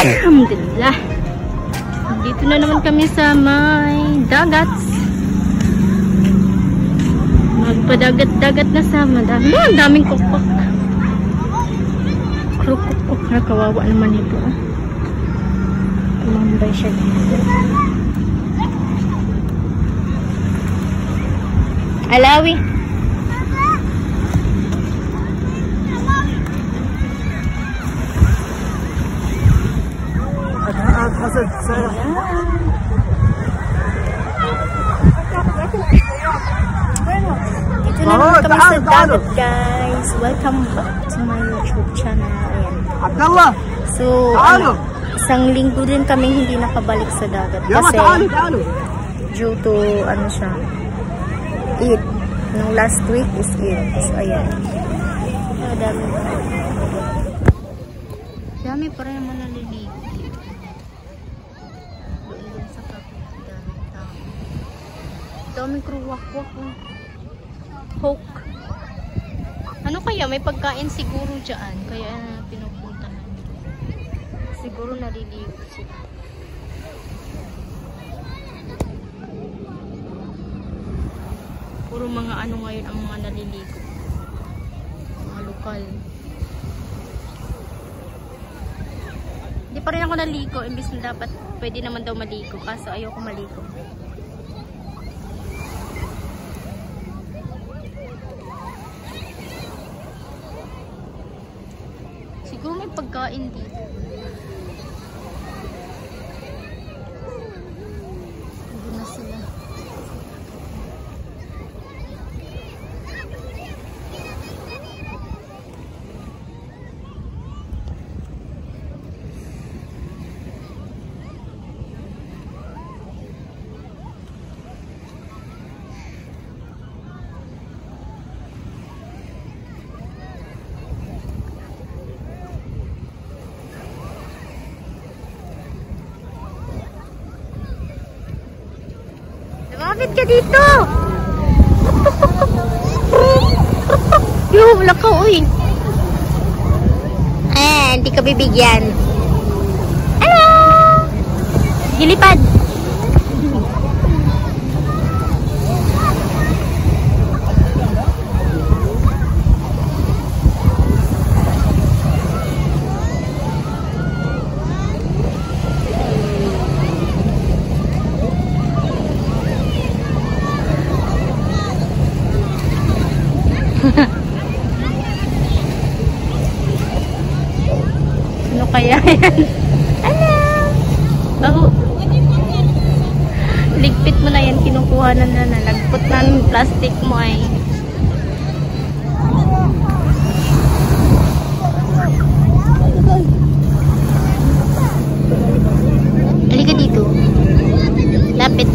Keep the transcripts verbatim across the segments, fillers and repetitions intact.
Alhamdulillah. Dito na naman kami sa may dagat. Magpadagat-dagat na sa madami. Oh, ang daming kukok. Krukuk-kuk. Nakawawa naman ito. Ah. Tumambay siya dito. Alawi. Ito na naman kami sa dagat, guys. Welcome back to my YouTube channel. Ayan. Abdullah. So, ano, isang linggo din kami hindi nakabalik sa dagat. Kasi, due to, ano siya, Eid. Nung last week is Eid. So, ayan. Oh, dami. Dami pa rin naman naliligo. Doon sa kapitan. Daming kruwak-wak. Hoke. Ano kaya? May pagkain siguro dyan. Kaya uh, pinupuntahan. Siguro naliligo sila. Puro mga ano ngayon ang mga naliligo. Mga lokal. Hindi pa rin ako naligo. Imbis na dapat pwede naman daw maligo. Kaso ayoko maligo. Siguro may pagkain dito. Hindi na sila. Lumapit ka dito! Yung lakaw, uy! Eh, hindi ka bibigyan. Hello! Gilipad! Ano kaya yan? Ano? Bago. Ligpit mo na yan. Kinukuha na na. Nalagpot na ng plastic mo ay. Halika dito. Lapit.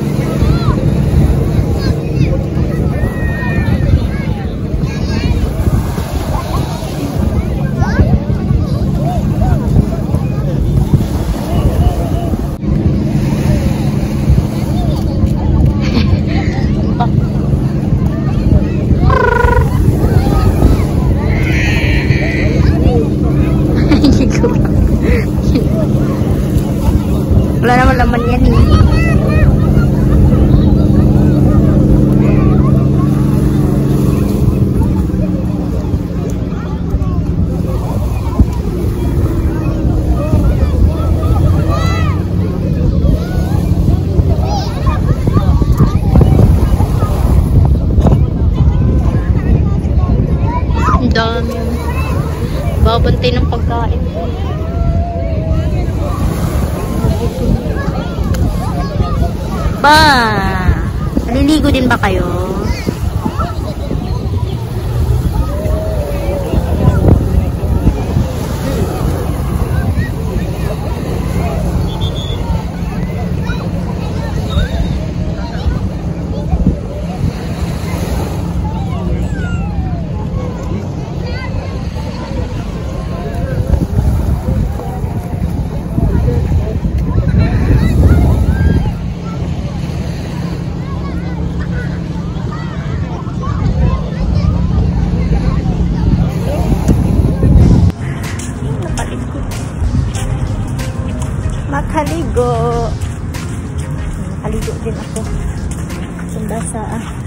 Wala naman laman yan eh. Ang dami. Babantay ng pagkain. Ba, naliligo din ba kayo? makaligo. Makaligo din ako. Sundasa ah.